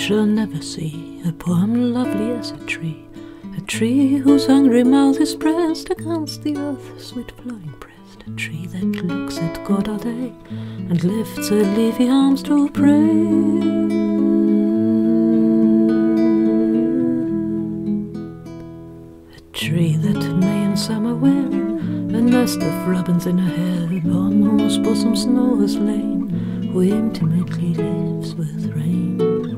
shall never see a poem lovely as a tree whose hungry mouth is pressed against the earth's sweet flowing breast, a tree that looks at God all day and lifts her leafy arms to pray. A tree that may in summer wear a nest of robins in her hair, upon whose bosom snow has lain, who intimately lives with rain.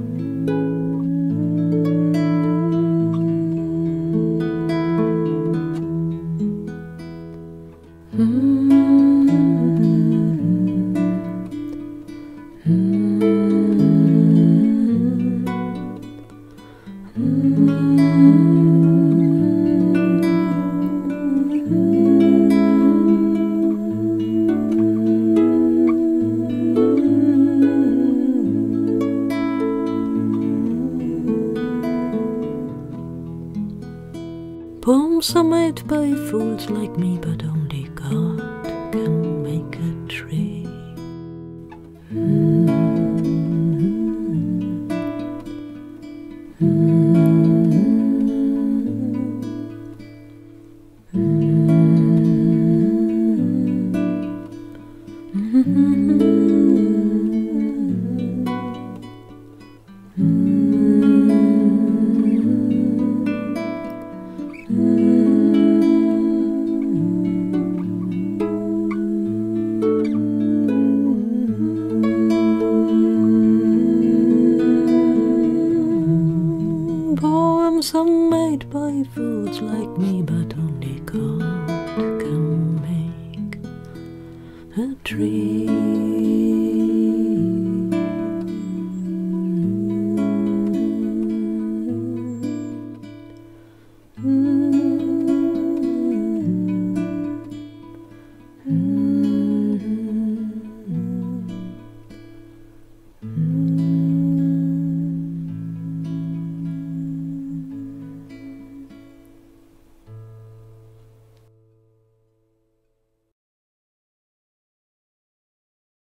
Poems are made by fools like me, but only God can make a tree. Poems are made by fools like me, but only God can make a tree.